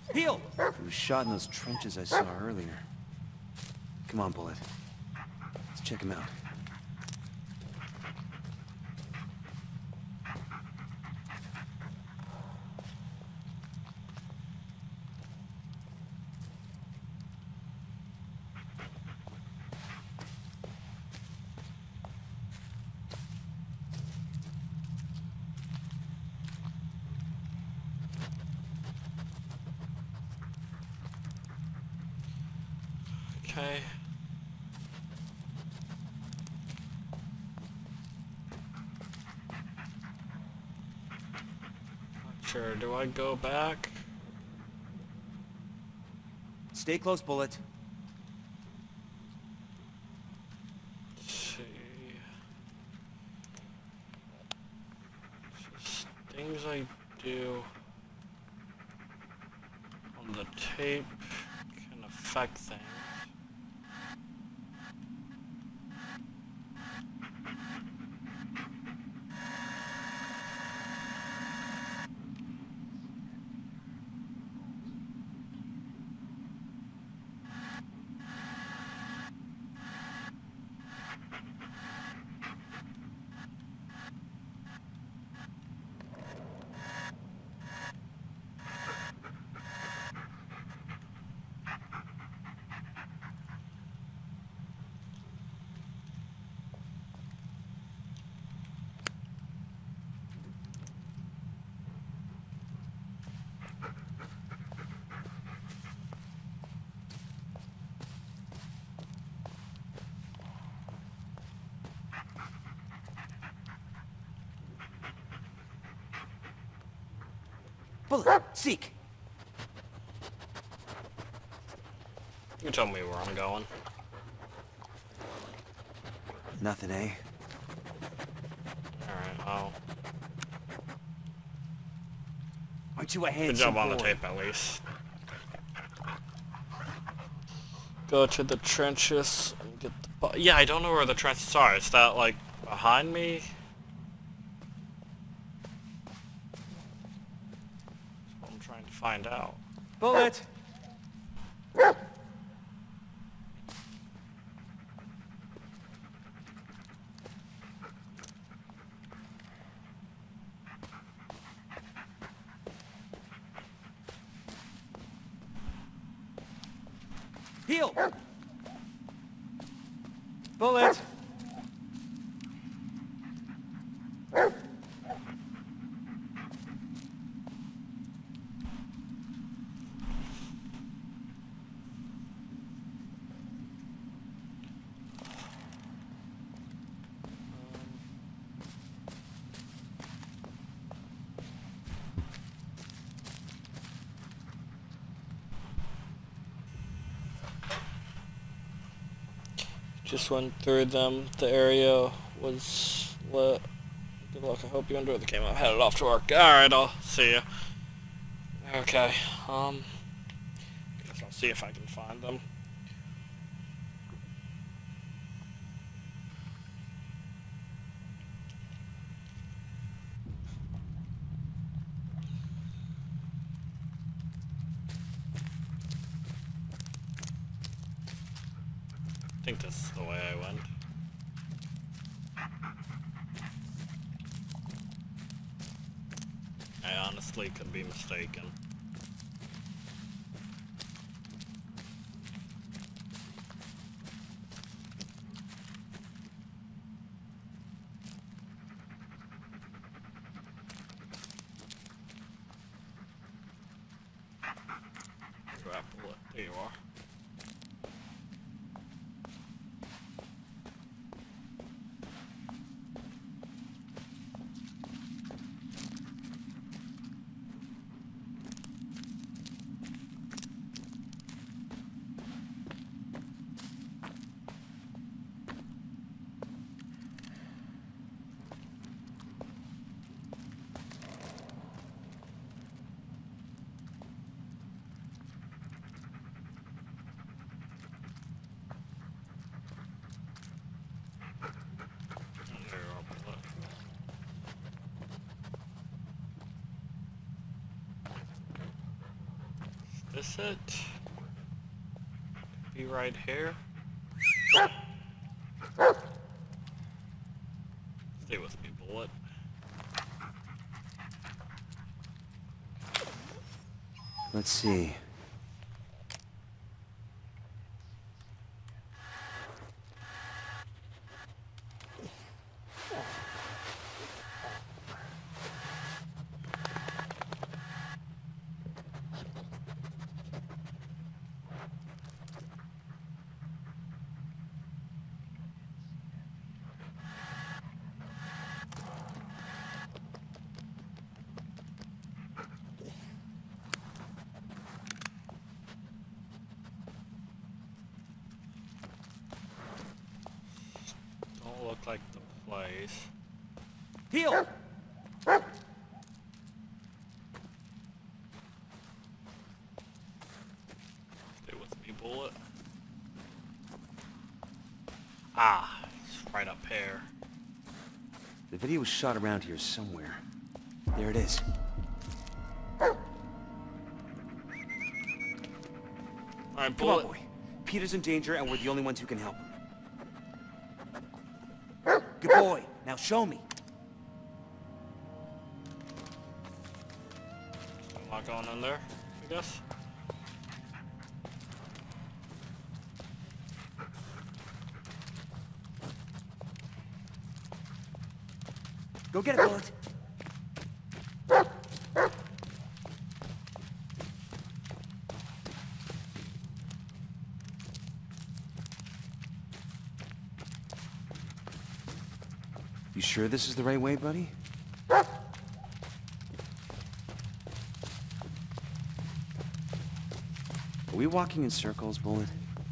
Heal! He was shot in those trenches I saw earlier. Come on, Bullet. Let's check him out. Okay. Not sure. Do I go back? Stay close, Bullet. Let's see. Just things I do on the tape can affect things. Bullet, seek! You tell me where I'm going. Nothing, eh? Alright, well. Aren't you a handsome Good job on the boy? tape, at least. Go to the trenches and get the... Yeah, I don't know where the trenches are. Is that, like, behind me? That's what I'm trying to find out. Bullet! Heal! Bullet! Just went through them. The area was lit. Good luck. I hope you enjoyed the game. I'm headed off to work. Alright, I'll see you. Okay, guess I'll see if I can find them. I think this is the way I went. I honestly could be mistaken. Grapple it. There you are. Is it? Be right here. Stay with me, Bullet. Let's see. Don't look like the place. Heal! Stay with me, Bullet. Ah, it's right up here. The video was shot around here somewhere. There it is. Alright, Come on, Bullet. boy. Peter's in danger, and we're the only ones who can help him. Good boy. Now show me. I'm not going in there, I guess. Go get it, Bullet. You sure this is the right way, buddy? Are we walking in circles, Bullet?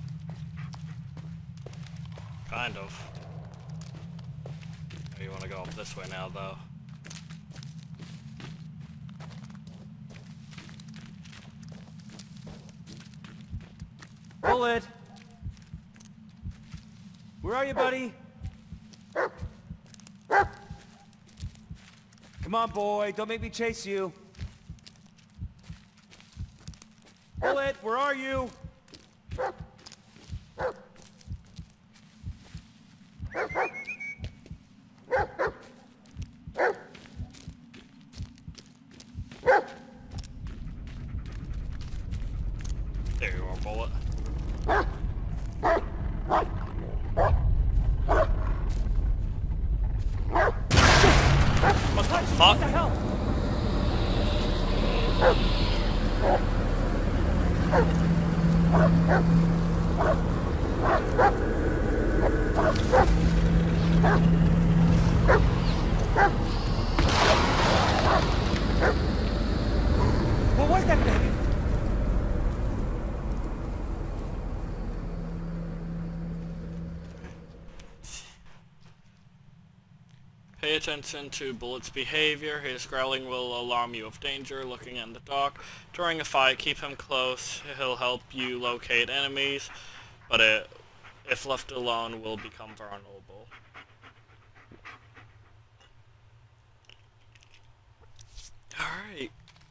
Kind of. Maybe you want to go up this way now, though. Bullet! Where are you, buddy? Come on, boy. Don't make me chase you. Bullet, where are you? There you are, Bullet. What the fuck? What the hell? What was that thing? Pay attention to Bullet's behavior. His growling will alarm you of danger. Looking in the dark. During a fight, keep him close. He'll help you locate enemies, but if left alone, will become vulnerable. Alright.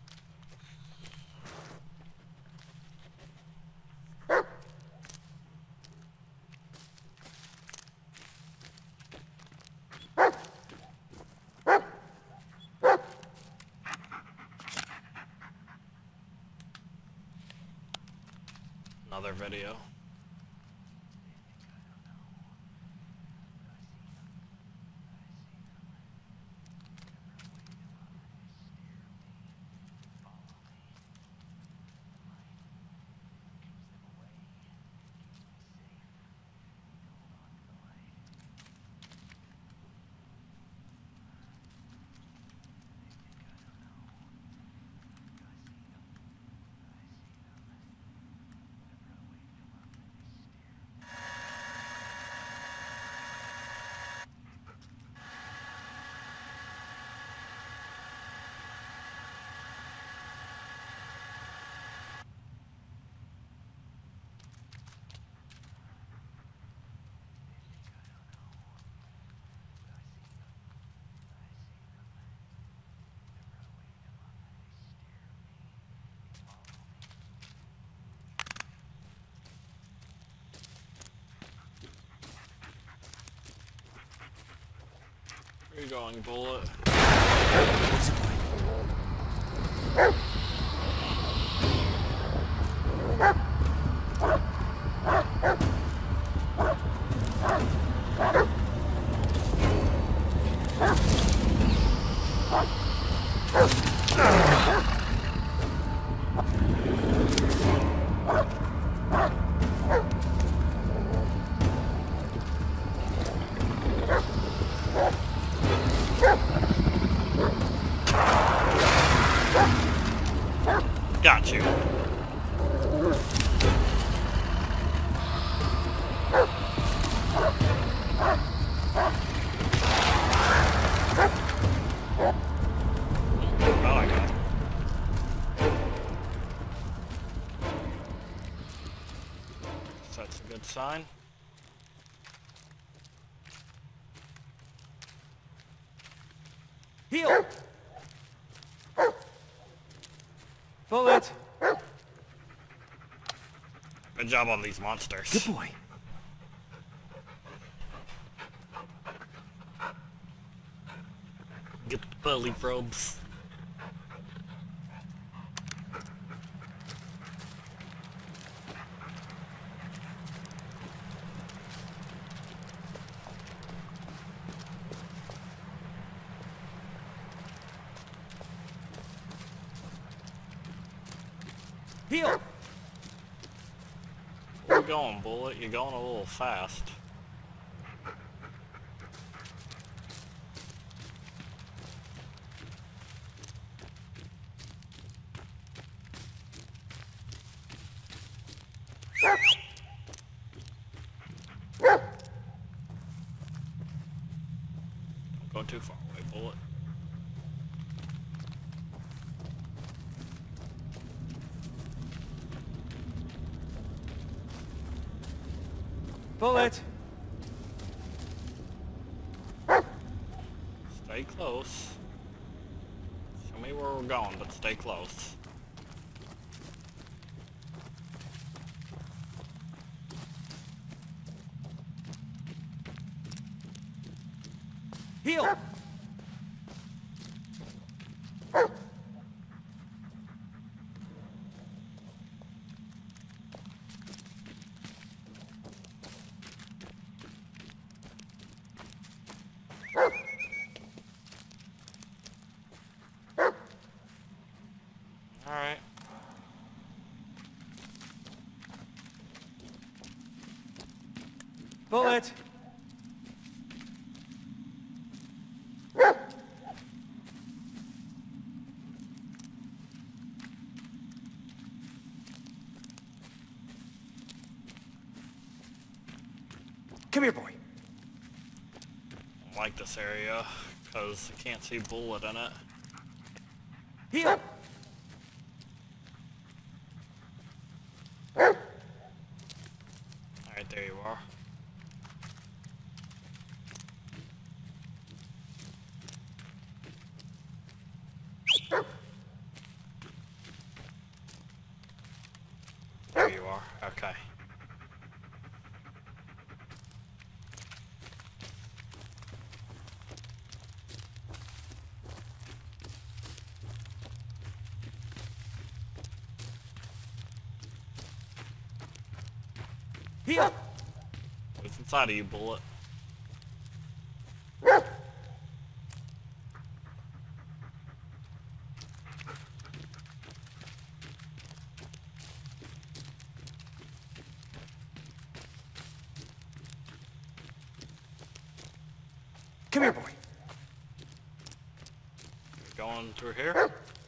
Another video. Where you going, Bullet? What's it like? Got you. Oh, I got it. So that's a good sign. Heal! Bullet! Good job on these monsters. Good boy. Get the belly rubs. Heal! Where you going, Bullet? You're going a little fast. Don't go too far away, Bullet. Bullet! Stay close. Show me where we're going, but stay close. Heal! Alright. Bullet! Come here, boy. I don't like this area, because I can't see Bullet in it. Heal! Alright, there you are. There you are, okay. Heal! What's inside of you, Bullet? Come here, boy. Going through here?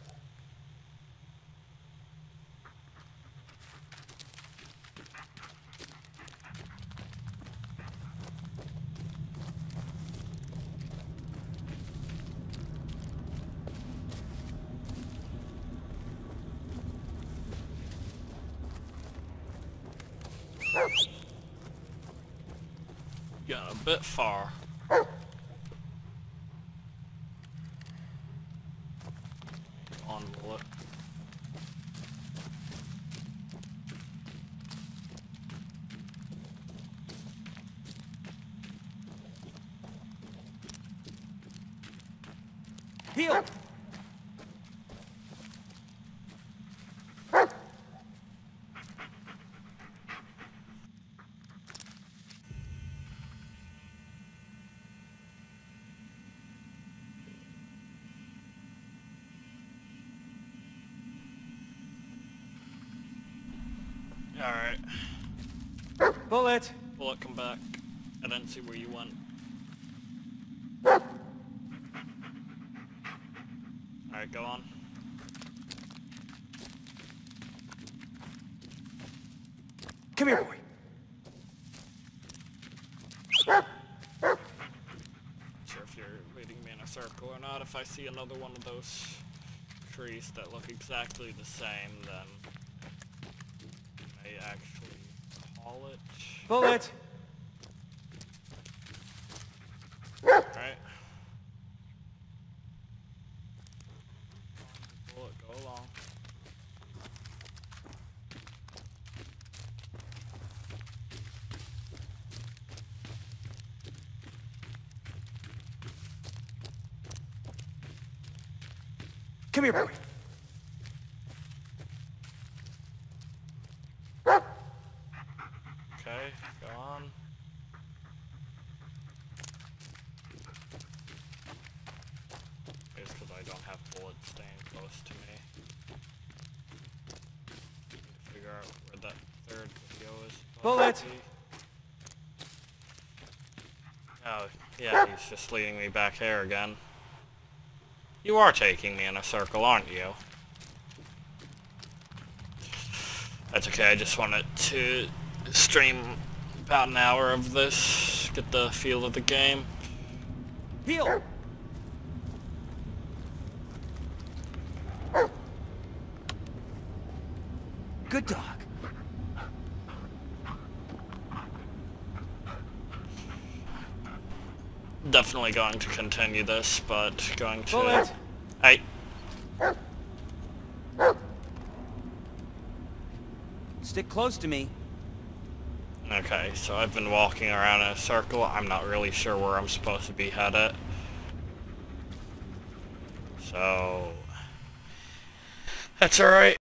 Got a bit far. On Bullet. Heal! Alright. Bullet! Bullet, come back. I didn't see where you went. Alright, go on. Come here, boy. Not sure if you're leading me in a circle or not. If I see another one of those trees that look exactly the same, then you may actually call it. Bullet! Alright. Bullet, go along. Come here, boy. Okay, go on. It's because I don't have bullets staying close to me. Need to figure out where that third video is. Bullet! Oh, yeah, he's just leading me back here again. You are taking me in a circle, aren't you? That's okay, I just wanted to stream about an hour of this, get the feel of the game. Heal! Good dog. Definitely going to continue this, but going to... Bullet! Hey. Stick close to me. Okay, so I've been walking around in a circle. I'm not really sure where I'm supposed to be headed. So... That's alright.